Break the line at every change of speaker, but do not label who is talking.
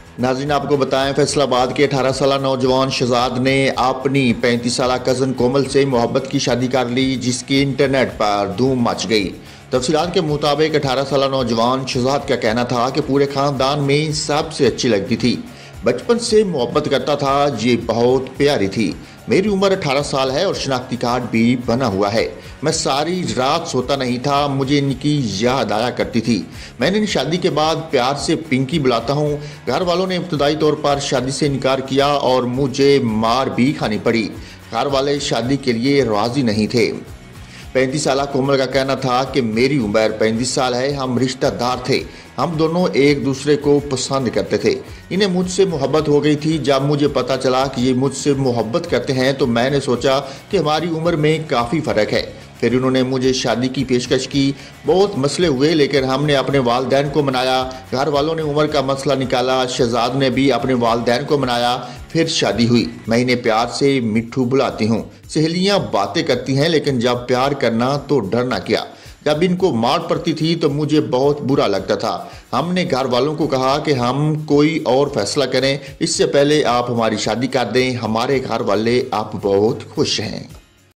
नाज़रीन, आपको बताएं, फैसलाबाद के 18 साल नौजवान शहजाद ने अपनी 35 साल कज़न कोमल से मोहब्बत की शादी कर ली, जिसकी इंटरनेट पर धूम मच गई। तफसीलात के मुताबिक 18 साल नौजवान शहजाद का कहना था कि पूरे खानदान में सबसे अच्छी लगती थी, बचपन से मोहब्बत करता था, ये बहुत प्यारी थी। मेरी उम्र 18 साल है और शनाख्ती कार्ड भी बना हुआ है। मैं सारी रात सोता नहीं था, मुझे इनकी याद आया करती थी। मैंने इन शादी के बाद प्यार से पिंकी बुलाता हूँ। घर वालों ने इब्तदाई तौर पर शादी से इनकार किया और मुझे मार भी खानी पड़ी। घर वाले शादी के लिए राजी नहीं थे। 35 साल कोमल का कहना था कि मेरी उम्र 35 साल है, हम रिश्तेदार थे, हम दोनों एक दूसरे को पसंद करते थे। इन्हें मुझसे मोहब्बत हो गई थी। जब मुझे पता चला कि ये मुझसे मोहब्बत करते हैं तो मैंने सोचा कि हमारी उम्र में काफ़ी फ़र्क है। फिर उन्होंने मुझे शादी की पेशकश की। बहुत मसले हुए, लेकिन हमने अपने वालिदैन को मनाया। घर वालों ने उम्र का मसला निकाला, शहजाद ने भी अपने वालिदैन को मनाया। फिर शादी हुई। मैं इन्हें प्यार से मिट्ठू बुलाती हूँ। सहेलियाँ बातें करती हैं, लेकिन जब प्यार करना तो डरना क्या। जब इनको मार पड़ती थी तो मुझे बहुत बुरा लगता था। हमने घर वालों को कहा कि हम कोई और फैसला करें, इससे पहले आप हमारी शादी कर दें। हमारे घर वाले आप बहुत खुश हैं।